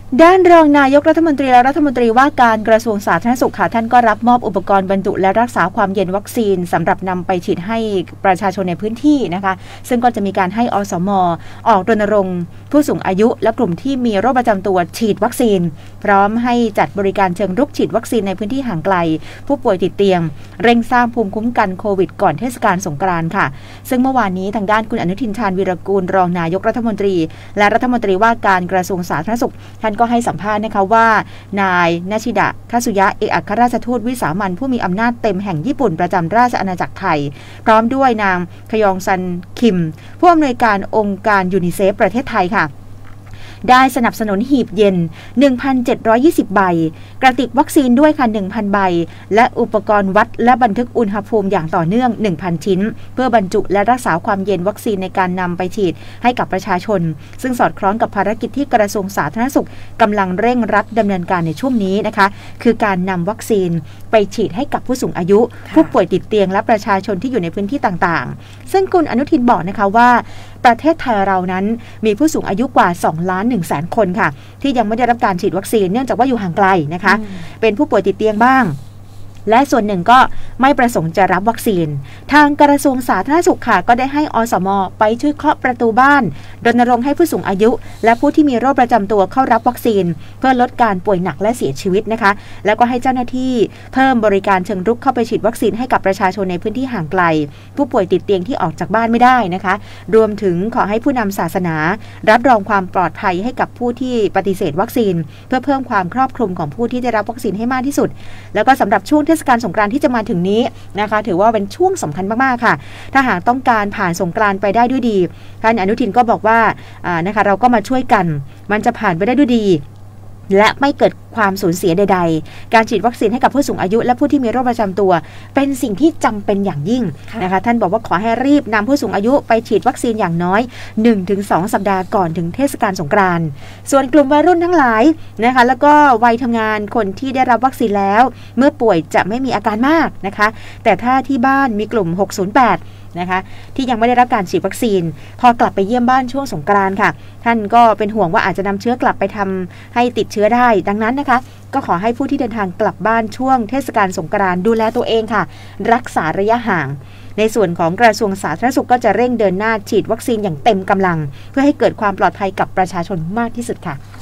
ด้านรองนายกรัฐมนตรีและรัฐมนตรีว่าการกระทรวงสาธารณสุขค่ะท่านก็รับมอบอุปกรณ์บรรจุและรักษาความเย็นวัคซีนสำหรับนำไปฉีดให้ประชาชนในพื้นที่นะคะซึ่งก็จะมีการให้อสม.ออกรณรงค์ผู้สูงอายุและกลุ่มที่มีโรคประจำตัวฉีดวัคซีนพร้อมให้จัดบริการเชิงรุกฉีดวัคซีนในพื้นที่ห่างไกลผู้ป่วยติดเตียงเร่งสร้างภูมิคุ้มกันโควิดก่อนเทศกาลสงกรานต์ค่ะซึ่งเมื่อวานนี้ทางด้านคุณอนุทินชาญวีรกูลรองนายกรัฐมนตรีและรัฐมนตรีว่าการกระทรวงสาธารณสุขท่านก็ให้สัมภาษณ์นะคะว่านายนาชิดะคาสุยะเอกอัครราชทูตวิสามัญผู้มีอำนาจเต็มแห่งญี่ปุ่นประจำราชอาณาจักรไทยพร้อมด้วยนางคยองซันคิมผู้อำนวยการองค์การยูนิเซฟประเทศไทยค่ะได้สนับสนุนหีบเย็น 1,720 ใบกระติกวัคซีนด้วยค่ะ 1,000 ใบและอุปกรณ์วัดและบันทึกอุณหภูมิอย่างต่อเนื่อง 1,000 ชิ้นเพื่อบรรจุและรักษาความเย็นวัคซีนในการนำไปฉีดให้กับประชาชนซึ่งสอดคล้องกับภารกิจที่กระทรวงสาธารณสุขกำลังเร่งรัดดำเนินการในช่วงนี้นะคะคือการนำวัคซีนไปฉีดให้กับผู้สูงอายุผู้ป่วยติดเตียงและประชาชนที่อยู่ในพื้นที่ต่างๆซึ่งคุณอนุทินบอกนะคะว่าประเทศไทยเรานั้นมีผู้สูงอายุกว่า 2,100,000 คนค่ะที่ยังไม่ได้รับการฉีดวัคซีนเนื่องจากว่าอยู่ห่างไกลนะคะเป็นผู้ป่วยติดเตียงบ้างและส่วนหนึ่งก็ไม่ประสงค์จะรับวัคซีนทางกระทรวงสาธารณสุขค่ะก็ได้ให้อสม.ไปช่วยเคาะประตูบ้านรณรงค์ให้ผู้สูงอายุและผู้ที่มีโรคประจำตัวเข้ารับวัคซีนเพื่อลดการป่วยหนักและเสียชีวิตนะคะแล้วก็ให้เจ้าหน้าที่เพิ่มบริการเชิงรุกเข้าไปฉีดวัคซีนให้กับประชาชนในพื้นที่ห่างไกลผู้ป่วยติดเตียงที่ออกจากบ้านไม่ได้นะคะรวมถึงขอให้ผู้นำศาสนารับรองความปลอดภัยให้กับผู้ที่ปฏิเสธวัคซีนเพื่อเพิ่มความครอบคลุมของผู้ที่ได้รับวัคซีนให้มากที่สุดแล้วก็สำหรับช่วงเทศกาลสงกรานต์ที่จะมาถึงนี้นะคะถือว่าเป็นช่วงสำคัญมากๆค่ะถ้าหากต้องการผ่านสงกรานต์ไปได้ด้วยดีท่านอนุทินก็บอกว่านะคะเราก็มาช่วยกันมันจะผ่านไปได้ด้วยดีและไม่เกิดความสูญเสียใดๆการฉีดวัคซีนให้กับผู้สูงอายุและผู้ที่มีโรคประจำตัวเป็นสิ่งที่จำเป็นอย่างยิ่งนะคะท่านบอกว่าขอให้รีบนำผู้สูงอายุไปฉีดวัคซีนอย่างน้อย 1-2 สัปดาห์ก่อนถึงเทศกาลสงกรานต์ส่วนกลุ่มวัยรุ่นทั้งหลายนะคะแล้วก็วัยทำงานคนที่ได้รับวัคซีนแล้วเมื่อป่วยจะไม่มีอาการมากนะคะแต่ถ้าที่บ้านมีกลุ่ม608นะคะที่ยังไม่ได้รับการฉีดวัคซีนพอกลับไปเยี่ยมบ้านช่วงสงกรานต์ค่ะท่านก็เป็นห่วงว่าอาจจะนำเชื้อกลับไปทำให้ติดเชื้อได้ดังนั้นนะคะก็ขอให้ผู้ที่เดินทางกลับบ้านช่วงเทศกาลสงกรานต์ดูแลตัวเองค่ะรักษาระยะห่างในส่วนของกระทรวงสาธารณสุขก็จะเร่งเดินหน้าฉีดวัคซีนอย่างเต็มกำลังเพื่อให้เกิดความปลอดภัยกับประชาชนมากที่สุดค่ะ